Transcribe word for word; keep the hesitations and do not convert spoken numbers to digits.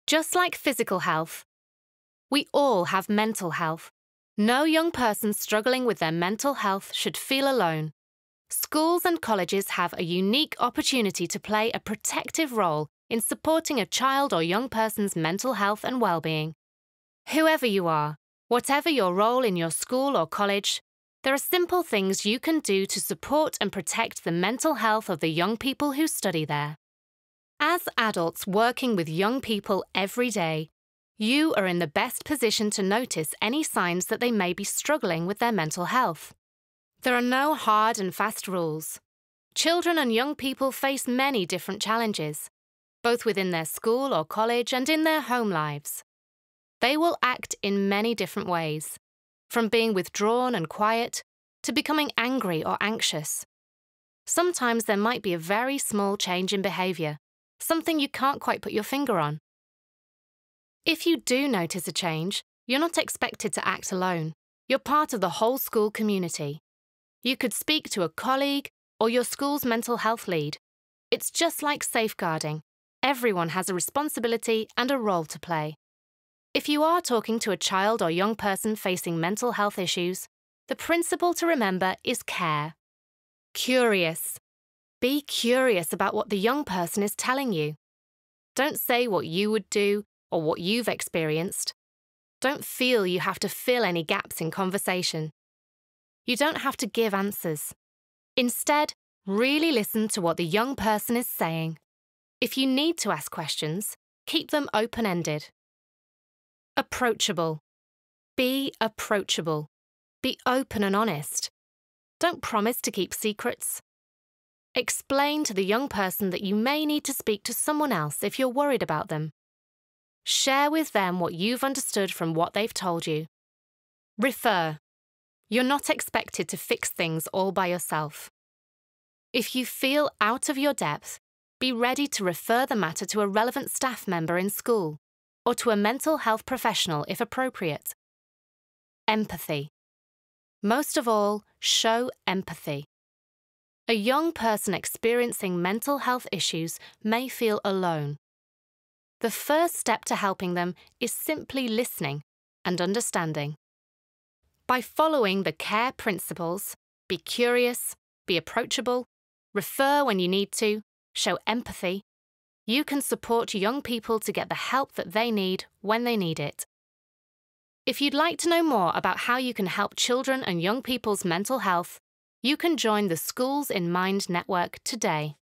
Just like physical health, we all have mental health. No young person struggling with their mental health should feel alone. Schools and colleges have a unique opportunity to play a protective role in supporting a child or young person's mental health and well-being. Whoever you are, whatever your role in your school or college, there are simple things you can do to support and protect the mental health of the young people who study there. As adults working with young people every day, you are in the best position to notice any signs that they may be struggling with their mental health. There are no hard and fast rules. Children and young people face many different challenges, both within their school or college and in their home lives. They will act in many different ways, from being withdrawn and quiet to becoming angry or anxious. Sometimes there might be a very small change in behaviour, something you can't quite put your finger on. If you do notice a change, you're not expected to act alone. You're part of the whole school community. You could speak to a colleague or your school's mental health lead. It's just like safeguarding. Everyone has a responsibility and a role to play. If you are talking to a child or young person facing mental health issues, the principle to remember is care. Curious. Be curious about what the young person is telling you. Don't say what you would do or what you've experienced. Don't feel you have to fill any gaps in conversation. You don't have to give answers. Instead, really listen to what the young person is saying. If you need to ask questions, keep them open-ended. Approachable. Be approachable. Be open and honest. Don't promise to keep secrets. Explain to the young person that you may need to speak to someone else if you're worried about them. Share with them what you've understood from what they've told you. Refer. You're not expected to fix things all by yourself. If you feel out of your depth, be ready to refer the matter to a relevant staff member in school or to a mental health professional if appropriate. Empathy. Most of all, show empathy. A young person experiencing mental health issues may feel alone. The first step to helping them is simply listening and understanding. By following the CARE principles, be curious, be approachable, refer when you need to, show empathy, you can support young people to get the help that they need when they need it. If you'd like to know more about how you can help children and young people's mental health, you can join the Schools in Mind network today.